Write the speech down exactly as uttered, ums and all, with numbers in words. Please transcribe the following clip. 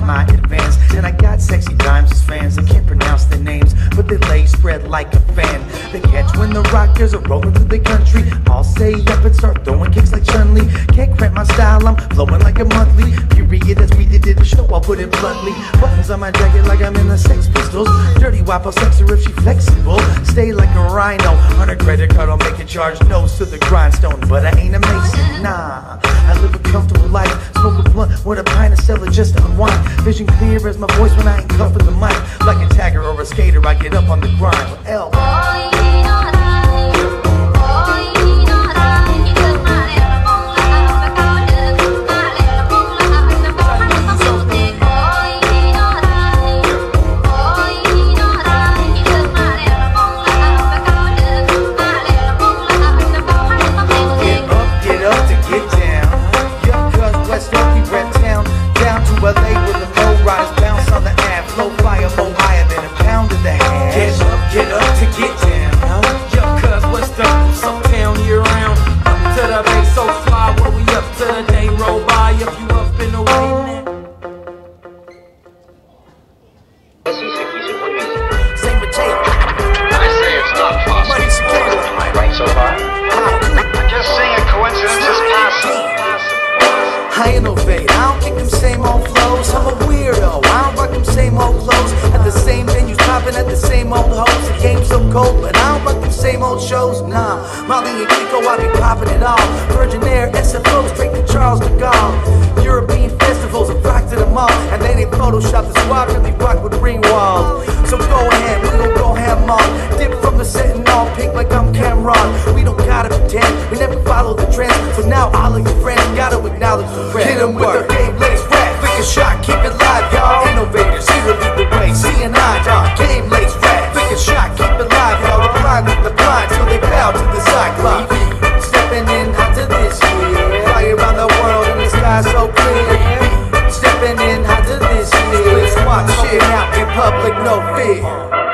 my advance. And I got sexy dimes as fans. I can't pronounce their names, but they lay spread like a fan. They catch when the rockers are rolling through the country. I'll say up and start throwing kicks like Chun-Li. Can't cramp my style, I'm flowing like a monthly. Period, as we did the show, I'll put it bluntly. Buttons on my jacket like I'm in the Sex Pistols. Dirty wop, I'll sex her if she flexible. Stay like a rhino. On her credit card, I'll make it charge nose to the grindstone. But I ain't a mason, nah. I live a comfortable life. Smoke a blunt with a pint of Stella just to unwind. Vision clear as my voice when I ain't cuffing the mic. Like a tagger or a skater, I get up on the grind with L. I innovate, I don't kick them same old flows. I'm a weirdo, I don't rock them same old clothes. At the same venues, popping at the same old hoes. The game's so cold, but I don't rock them same old shows. Nah, Molly and Kiko, I be popping it all. Virgin Air, S F O, straight to Charles de Gaulle. European festivals, I rock to them all. And they didn't Photoshop the squad, really rock with ring walls. So go ahead, we gon' go ham on. Dip from the set and all pink like I'm Cameron. We don't gotta pretend, we never follow the trends. But now all of your friends gotta acknowledge the rest. Hit them with the game lace rap, pick a shot, keep it live, y'all. Innovators, here lead the way, C and I, y'all. Game lace rap, pick a shot, keep it live, y'all. The blind with the blind, till they bow to the cyclops. Stepping in hot to this year, fly around the world and the sky so clear. Stepping in hot to this year, watch shit out in public, no fear.